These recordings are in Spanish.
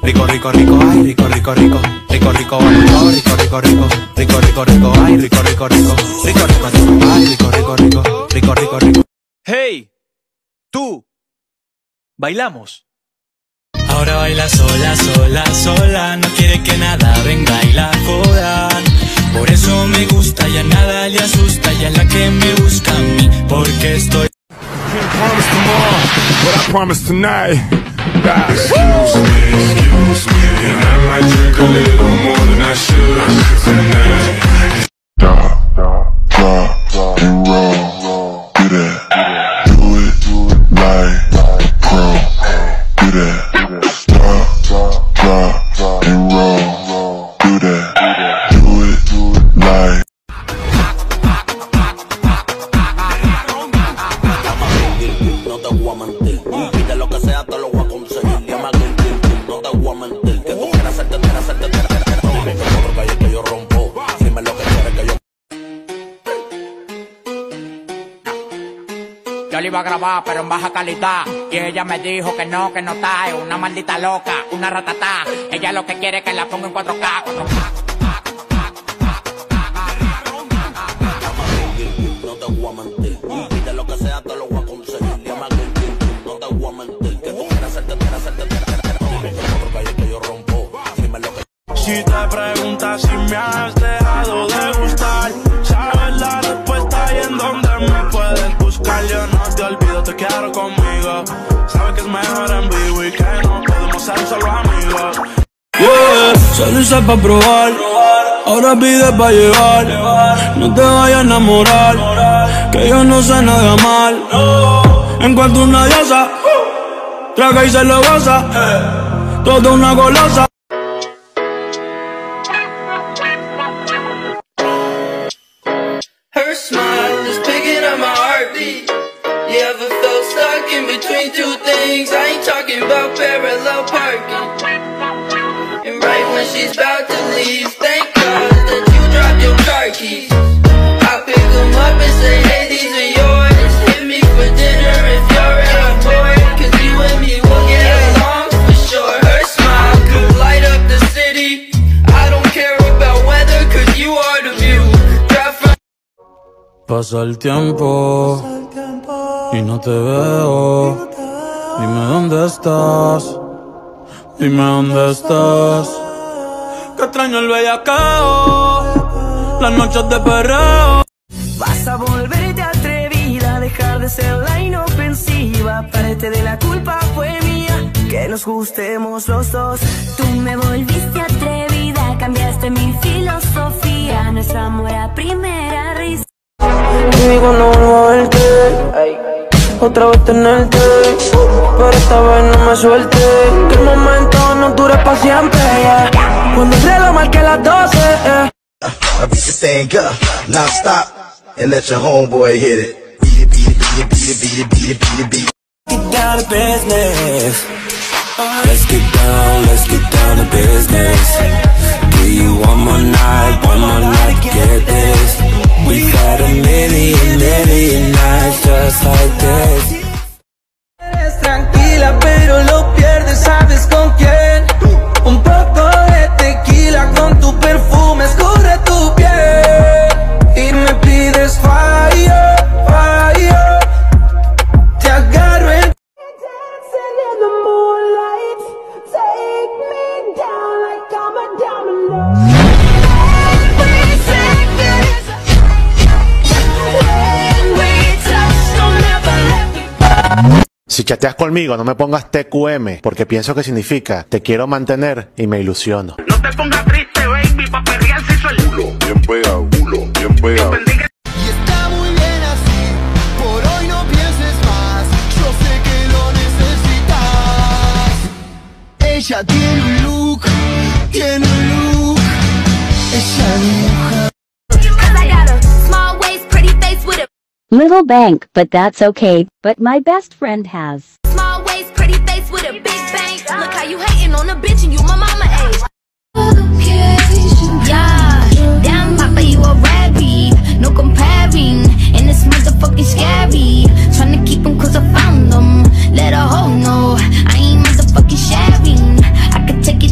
rico, rico, rico, ay, rico, rico, rico, rico, rico, rico, rico, rico, rico, rico, rico, rico, ay, rico, rico, rico, rico, rico, rico, ay, rico, rico, rico, rico, rico, rico. Hey, tú, bailamos. Ahora baila sola, sola, sola, no quiere que nada venga y la jodan. Por eso me gusta y a nada le asusta, y es la que me busca a mí, porque estoy. Can't promise tomorrow, but I promise tonight. Excuse me, and I might drink a little more than I should tonight. Stop, drop, and roll. Do that. Do it like pro. Do that. Stop, drop, and roll. Do that. Do it like. No te voy a mentir, pide lo que sea, te lo voy a conseguir. Llama no te voy a mentir, que tú quieras hacerte, dime que otro calle que yo rompo, dime lo que quieres que yo. Yo le iba a grabar, pero en baja calidad. Y ella me dijo que no está. Es una maldita loca, una ratatá. Ella lo que quiere es que la ponga en 4K. No te voy a mentir, pide lo que sea, te lo voy a conseguir. Llama no te voy a mentir, que tú quieras hacerte, dime que otro calle que yo rompo, dime lo que. Si te preguntas si me has dejado de gustar, sabes la respuesta y en dónde me puedes buscar. Yo no te olvido, te quiero conmigo. Sabes que es mejor en vivo y que no podemos ser solo amigos. Yeah, salirse pa' probar, ahora pide pa' llevar. No te vayas a enamorar, que yo no sé nada mal. En cuanto una diosa, traga y se lo goza, toda una golosa. Her smile is picking up my heartbeat. You ever felt stuck in between two things? I ain't talking about parallel parking. And right when she's about to leave, thank God that you dropped your car keys. I pick them up and say, hey, these are yours. Hit me for dinner if you're ever bored, cause you and me will get along for sure. Her smile could light up the city. I don't care about weather, cause you are the view. Drive from. Pasa el tiempo y no te veo. Dime dónde estás. Dime dónde estás. Que extraño el bellacao, las noches de perreo. Vas a volverte atrevida, dejar de ser la inofensiva. Parte de la culpa fue mía, que nos gustemos los dos. Tú me volviste atrevida, cambiaste mi filosofía. Nuestro amor a primera risa. Baby, cuando vuelvo a verte, otra vez tenerte, pero esta vez no me suelte. Que el momento no dure pa' siempre, yeah. Cuando el reloj marque las 12, I beat this thing up, non-stop, and let your homeboy hit it. Beat it, beat it, beat it, beat it, beat it, beat it, beat it, beat it. Get down to business. Let's get down to business. Give you one more night to get this. We've had a million nights just like this. eres tranquila, pero lo pierdes, ¿sabes con quién? Un poco de tequila con tu perfume escurre tu piel y me pides fire, fire. Te agarro en Si chateas conmigo, no me pongas TQM, porque pienso que significa te quiero mantener y me ilusiono. No te pongas triste, baby, pa' perrear se hizo el culo. Bien pegado, bien pegado. Y está muy bien así, por hoy no pienses más. Yo sé que lo necesitas. Ella tiene un look, ella dibuja. Little bank, but that's okay. But my best friend has. Small waist, pretty face with a big bang. Look how you hating on a bitch and you my mama age. Yeah, damn papa, you a rabbit. No comparing, and it's motherfucking scary. Tryna keep them cause I found them. Let a hoe know I ain't motherfucking sharing. I could take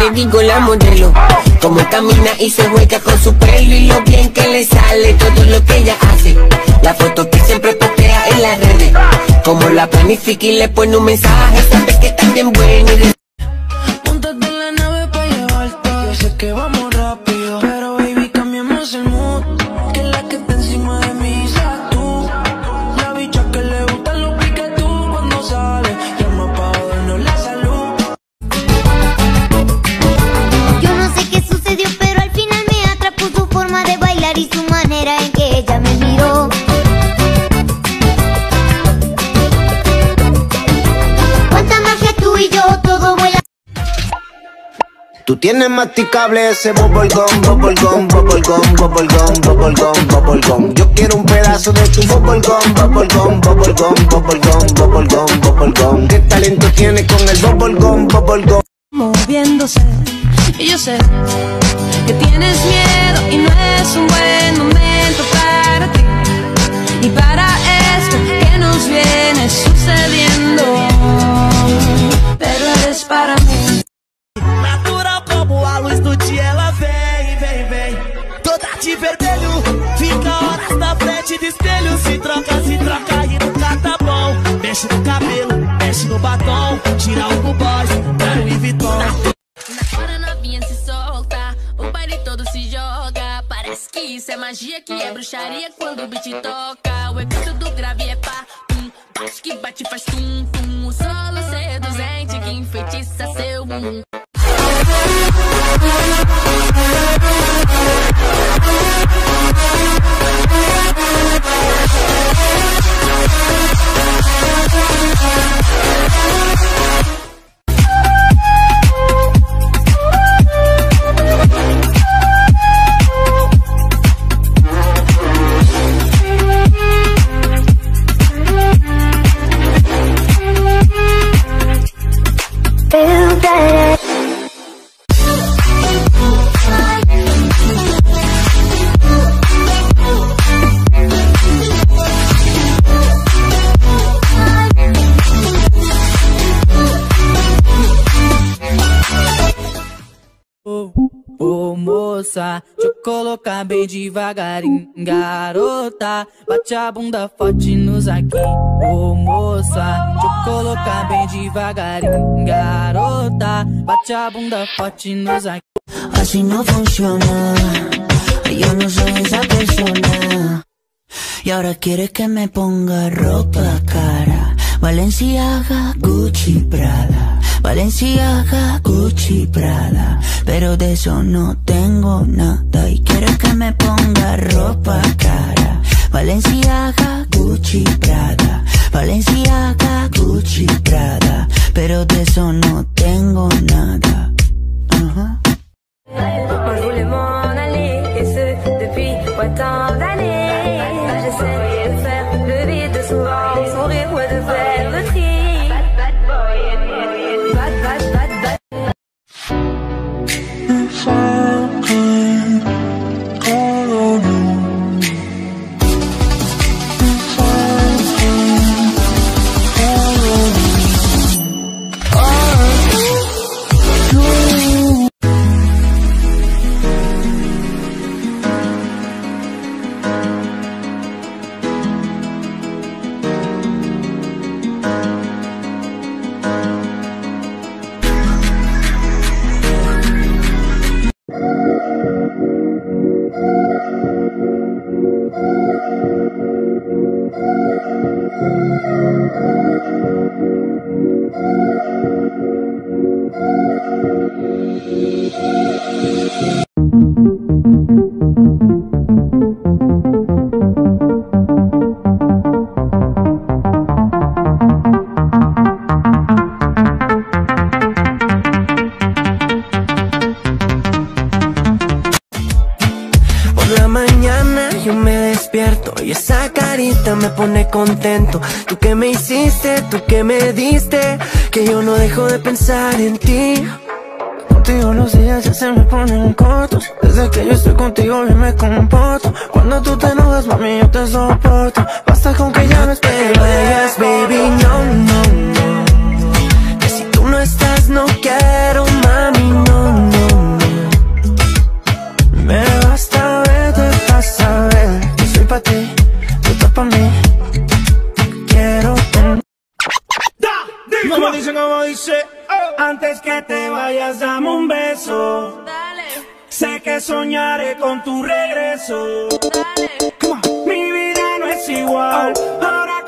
aquí con la modelo. Como camina y se juega con su pelo y lo bien que le sale todo lo que ella hace. La foto que siempre postea en las redes. Como la planifica y le pone un mensaje, sabes que está bien buena y Móntate en la nave pa' llevarte. Yo sé que vamos rápido, pero baby, cambiemos el mood. Que la que está encima de mí seas tú. La bicha que le gustan los piques tú cuando sale. Llama pa' jodernos la salud. Yo no sé qué sucedió, pero al final me atrapó su forma de bailar y su manera en que ella me miró. Cuánta magia tú y yo, todo vuela. Tú tienes masticable ese bubblegum, bubblegum, bubblegum, bubblegum, bubblegum, bubblegum. Yo quiero un pedazo de tu bubblegum, bubblegum, bubblegum, bubblegum, bubblegum, bubblegum. ¿Qué talento tienes con el bubblegum, bubblegum? Moviéndose, y yo sé que tienes miedo y no es un buen momento para ti. Y para esto que nos viene sucediendo, pero eres para mí. Natural como a luz do dia, ela vem, vem, vem. Toda de vermelho, fica horas na frente do espelho. Se troca e nunca tá bom. Mexe no cabelo, mexe no batom. Tira o boy, dá Louis Vuitton. Na hora novinha se solta, o baile todo se joga. Parece que isso é magia, que é bruxaria quando o beat toca. O efeito do grave é pá, baixo que bate faz tum, tum. O solo seduzente que enfeitiça seu bumbum. Ô moça, deixa eu colocar bem devagarinho. Garota, bate a bunda forte nos aqui. Ô moça, deixa eu colocar bem devagarinho. Garota, bate a bunda forte nos aqui. Así no funciona, yo no soy esa persona. Y ahora quieres que me ponga ropa cara. Valenciaga, Gucci, Prada. Valenciaga, Gucci, Prada. Pero de eso no tengo nada. Y quieres que me ponga ropa cara. Valenciaga, Gucci, Prada. Valenciaga, Gucci, Prada. Pero de eso no tengo nada. On voulait m'en aller, et ce depuis tant d'années. J'essayais de faire le vide, de souvent sourire, ouais, de faire le tri. Bad boy, bad. If I could call on you, if I could call on you, yo me despierto y esa carita me pone contento. Tú que me hiciste, tú que me diste, que yo no dejo de pensar en ti. Contigo los días ya se me ponen cortos. Desde que yo estoy contigo yo me comporto. Cuando tú te enojas, mami, yo te soporto. Basta con que ya no esperes, baby, no, no, no. Que si tú no estás, no quiero, mami, no, no. antes que te vayas dame un beso. Sé que soñaré con tu regreso. Mi vida no es igual, ahora